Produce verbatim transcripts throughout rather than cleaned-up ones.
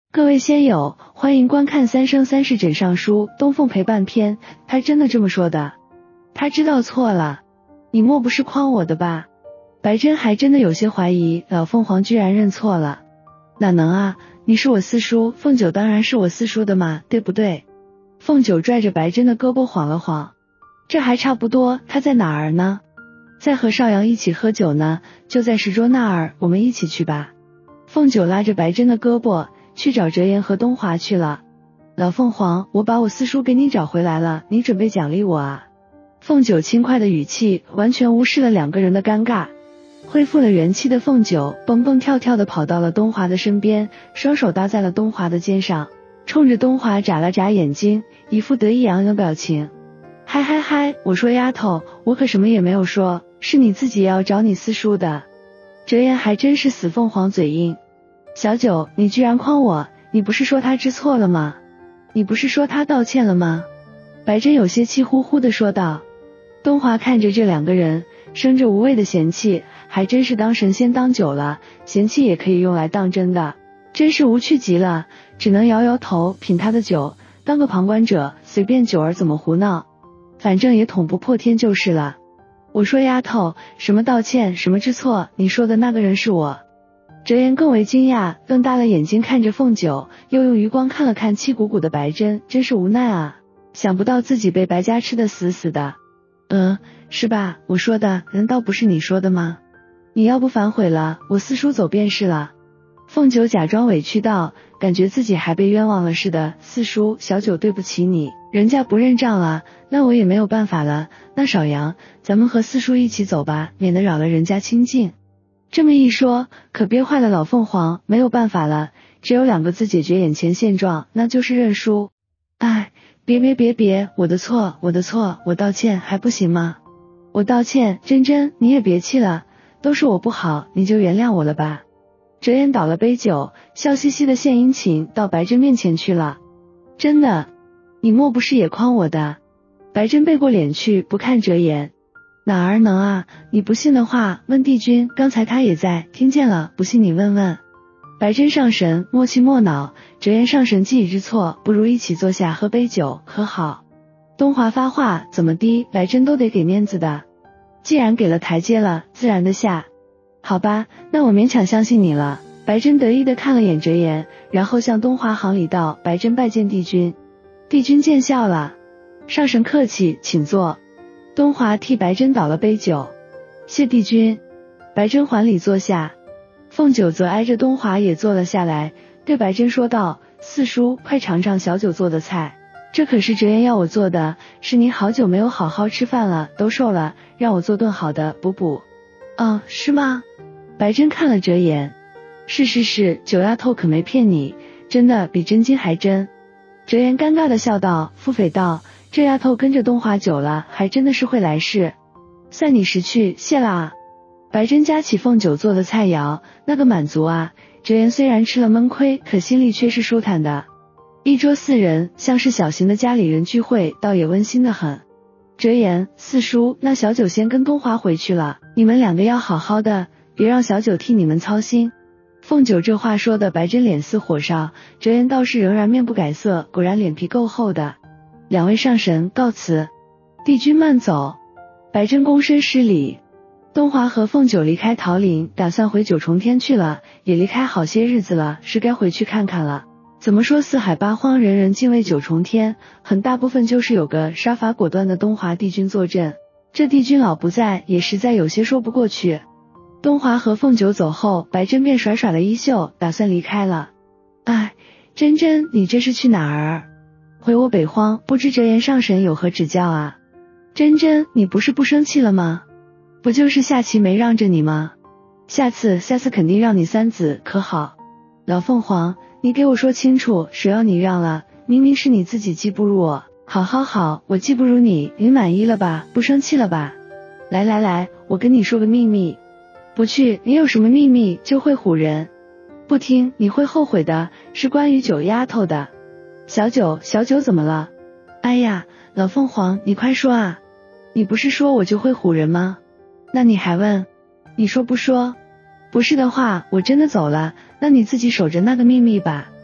各位仙友，欢迎观看三生三世枕上书东凤陪伴篇。他真的这么说的？他知道错了，你莫不是诓我的吧？白珍还真的有些怀疑老凤凰居然认错了。哪能啊，你是我四叔，凤九当然是我四叔的嘛，对不对？凤九拽着白珍的胳膊晃了晃，这还差不多，他在哪儿呢？在和少阳一起喝酒呢，就在石桌那儿，我们一起去吧。凤九拉着白珍的胳膊去找哲言和东华去了。老凤凰，我把我四叔给你找回来了，你准备奖励我啊？凤九轻快的语气完全无视了两个人的尴尬。恢复了元气的凤九蹦蹦跳跳的跑到了东华的身边，双手搭在了东华的肩上，冲着东华眨了眨眼睛，一副得意洋洋的表情。嗨嗨嗨，我说丫头，我可什么也没有说，是你自己要找你四叔的。哲言还真是死凤凰嘴硬。小九，你居然诓我，你不是说他知错了吗？你不是说他道歉了吗？白珍有些气呼呼地说道。东华看着这两个人生着无谓的嫌弃，还真是当神仙当久了，嫌弃也可以用来当真的，真是无趣极了，只能摇摇头，品他的酒，当个旁观者，随便九儿怎么胡闹，反正也捅不破天就是了。我说丫头，什么道歉，什么知错，你说的那个人是我。哲言更为惊讶，瞪大了眼睛看着凤九，又用余光看了看气鼓鼓的白珍，真是无奈啊，想不到自己被白家吃得死死的。嗯，是吧，我说的难道不是你说的吗？你要不反悔了，我四叔走便是了。凤九假装委屈道，感觉自己还被冤枉了似的。四叔，小九对不起你，人家不认账了，那我也没有办法了。那少阳，咱们和四叔一起走吧，免得扰了人家清静。这么一说，可憋坏了老凤凰，没有办法了，只有两个字解决眼前现状，那就是认输。哎，别别别别，我的错，我的错，我道歉还不行吗？我道歉，珍珍，你也别气了，都是我不好，你就原谅我了吧。哲言倒了杯酒，笑嘻嘻的献殷勤到白珍面前去了。真的，你莫不是也诓我的？白珍背过脸去，不看哲言。哪儿能啊，你不信的话问帝君，刚才他也在，听见了，不信你问问。白珍上神，莫气莫恼，哲言上神，既已知错，不如一起坐下喝杯酒，可好？东华发话，怎么的，白珍都得给面子的，既然给了台阶了，自然的下。好吧，那我勉强相信你了。白珍得意的看了眼哲言，然后向东华行礼道，白珍拜见帝君。帝君见笑了，上神客气，请坐。东华替白珍倒了杯酒，谢帝君。白珍还礼坐下，凤九则挨着东华也坐了下来，对白珍说道，四叔，快尝尝小九做的菜，这可是哲言要我做的，是你好久没有好好吃饭了，都瘦了，让我做顿好的补补。哦，是吗？白珍看了哲言，是是是，九丫头可没骗你，真的比真金还真。哲言尴尬的笑道，腹诽道，这丫头跟着东华久了，还真的是会来事，算你识趣，谢了啊。白珍夹起凤九做的菜肴，那个满足啊，哲言虽然吃了闷亏，可心里却是舒坦的。一桌四人，像是小型的家里人聚会，倒也温馨的很。哲言，四叔，那小九先跟东华回去了，你们两个要好好的，别让小九替你们操心。凤九这话说的白珍脸似火烧，哲言倒是仍然面不改色，果然脸皮够厚的。两位上神，告辞。帝君慢走。白珍躬身施礼。东华和凤九离开桃林，打算回九重天去了，也离开好些日子了，是该回去看看了。怎么说四海八荒人人敬畏九重天，很大部分就是有个杀伐果断的东华帝君坐镇，这帝君老不在，也实在有些说不过去。东华和凤九走后，白珍便甩甩了衣袖，打算离开了。哎，珍珍，你这是去哪儿？回我北荒，不知哲言上神有何指教啊？珍珍，你不是不生气了吗？不就是下棋没让着你吗？下次下次肯定让你三子，可好？老凤凰，你给我说清楚，谁要你让了？明明是你自己技不如我。好好好，我技不如你，你满意了吧？不生气了吧？来来来，我跟你说个秘密。不去，你有什么秘密就会唬人。不听你会后悔的，是关于九丫头的。小九，小九怎么了？哎呀，老凤凰，你快说啊！你不是说我就会唬人吗？那你还问？你说不说？不是的话，我真的走了，那你自己守着那个秘密吧。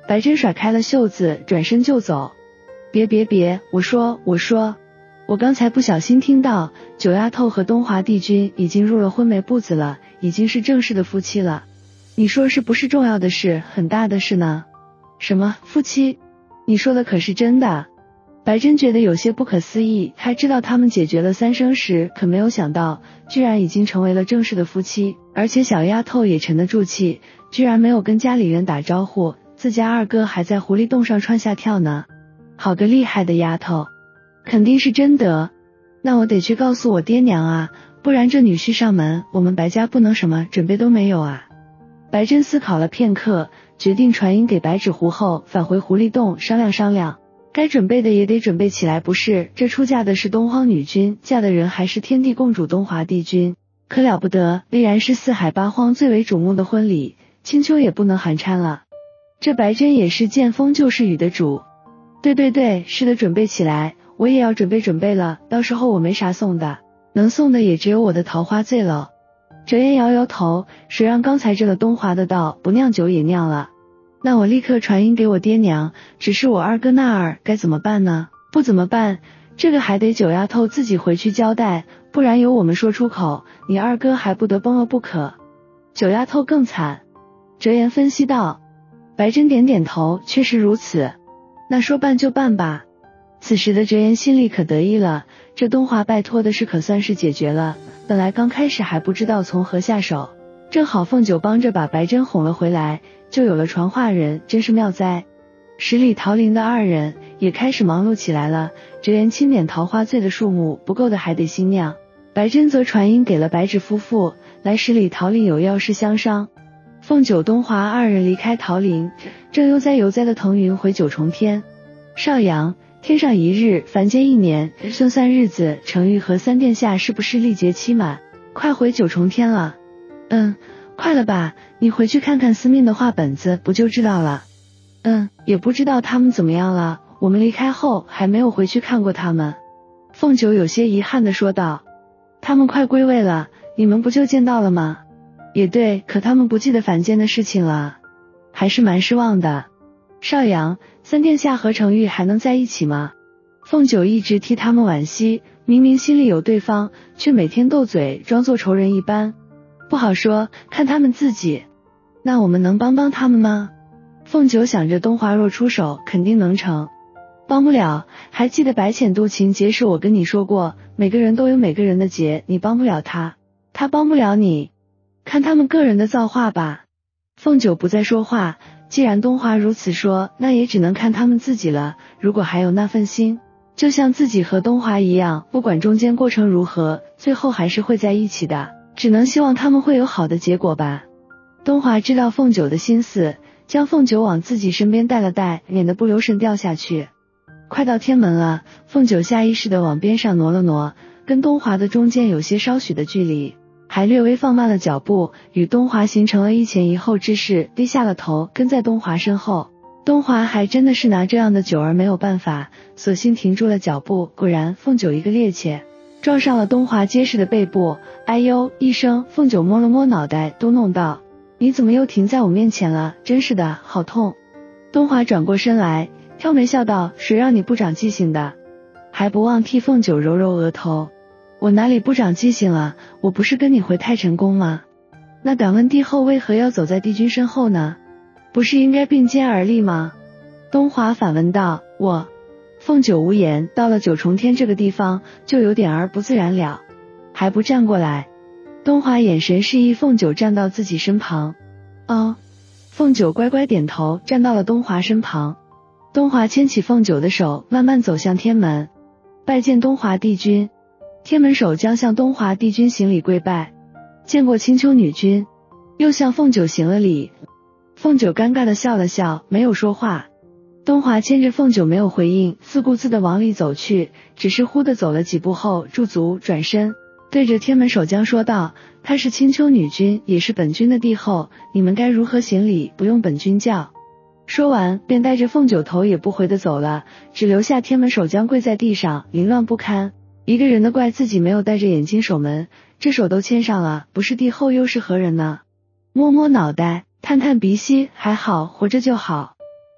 白珍甩开了袖子，转身就走。别别别，我说我说，我刚才不小心听到九丫头和东华帝君已经入了婚媒步子了，已经是正式的夫妻了。你说是不是重要的事，很大的事呢？什么夫妻？你说的可是真的？白珍觉得有些不可思议，她知道他们解决了三生石，可没有想到居然已经成为了正式的夫妻，而且小丫头也沉得住气，居然没有跟家里人打招呼，自家二哥还在狐狸洞上窜下跳呢。好个厉害的丫头，肯定是真的。那我得去告诉我爹娘啊，不然这女婿上门，我们白家不能什么准备都没有啊。白珍思考了片刻，决定传音给白纸糊后返回狐狸洞商量商量，该准备的也得准备起来，不是这出嫁的是东荒女君，嫁的人还是天地共主东华帝君，可了不得，必然是四海八荒最为瞩目的婚礼，青丘也不能寒碜了。这白珍也是见风就是雨的主。对对对，是的，准备起来，我也要准备准备了，到时候我没啥送的，能送的也只有我的桃花醉了。折颜摇摇头，谁让刚才这个东华的道不酿酒也酿了。那我立刻传音给我爹娘，只是我二哥那儿该怎么办呢？不怎么办，这个还得九丫头自己回去交代，不然由我们说出口，你二哥还不得崩了不可。九丫头更惨。折颜分析道。白珍点点头，确实如此。那说办就办吧。此时的折颜心里可得意了，这东华拜托的事可算是解决了，本来刚开始还不知道从何下手，正好凤九帮着把白珍哄了回来，就有了传话人，真是妙哉。十里桃林的二人也开始忙碌起来了，折颜清点桃花醉的数目不够的还得新酿，白珍则传音给了白纸夫妇，来十里桃林有要事相商。凤九东华二人离开桃林，正悠哉悠哉的腾云回九重天。少阳，天上一日，凡间一年，剩三日子，程昱和三殿下是不是历劫期满？快回九重天了。嗯，快了吧，你回去看看司命的话本子，不就知道了。嗯，也不知道他们怎么样了，我们离开后还没有回去看过他们。凤九有些遗憾地说道。他们快归位了，你们不就见到了吗？也对，可他们不记得凡间的事情了，还是蛮失望的。少阳，三殿下和程昱还能在一起吗？凤九一直替他们惋惜，明明心里有对方，却每天斗嘴，装作仇人一般。不好说，看他们自己。那我们能帮帮他们吗？凤九想着东华若出手，肯定能成。帮不了，还记得白浅渡情劫时我跟你说过，每个人都有每个人的劫，你帮不了他，他帮不了你。看他们个人的造化吧。凤九不再说话，既然东华如此说，那也只能看他们自己了，如果还有那份心，就像自己和东华一样，不管中间过程如何，最后还是会在一起的，只能希望他们会有好的结果吧。东华知道凤九的心思，将凤九往自己身边带了带，免得不留神掉下去。快到天门了，凤九下意识地往边上挪了挪，跟东华的中间有些稍许的距离，还略微放慢了脚步，与东华形成了一前一后之势，低下了头，跟在东华身后。东华还真的是拿这样的久而没有办法，索性停住了脚步，果然凤九一个趔趄，撞上了东华结实的背部，哎呦一声，凤九摸了摸脑袋，嘟哝道：你怎么又停在我面前了？真是的，好痛。东华转过身来，挑眉笑道：谁让你不长记性的？还不忘替凤九揉揉额头。我哪里不长记性了？我不是跟你回太晨宫吗？那敢问帝后为何要走在帝君身后呢？不是应该并肩而立吗？东华反问道。我。凤九无言，到了九重天这个地方，就有点儿不自然了。还不站过来？东华眼神示意凤九站到自己身旁。哦。凤九乖乖点头，站到了东华身旁。东华牵起凤九的手，慢慢走向天门。拜见东华帝君。天门首将向东华帝君行礼跪拜。见过青丘女君。又向凤九行了礼。凤九尴尬地笑了笑，没有说话。东华牵着凤九没有回应，自顾自地往里走去，只是忽地走了几步后驻足，转身对着天门守将说道：她是青丘女君，也是本君的帝后，你们该如何行礼，不用本君教。说完便带着凤九头也不回地走了，只留下天门守将跪在地上，凌乱不堪。一个人的怪自己没有戴着眼睛守门，这手都牵上了，不是帝后又是何人呢？摸摸脑袋，探探鼻息，还好，活着就好。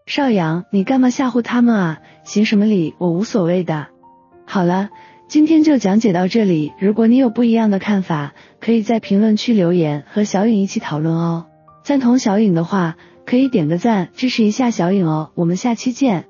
少阳，你干嘛吓唬他们啊？行什么礼，我无所谓的。好了，今天就讲解到这里，如果你有不一样的看法，可以在评论区留言和小颖一起讨论哦。赞同小颖的话，可以点个赞支持一下小颖哦，我们下期见。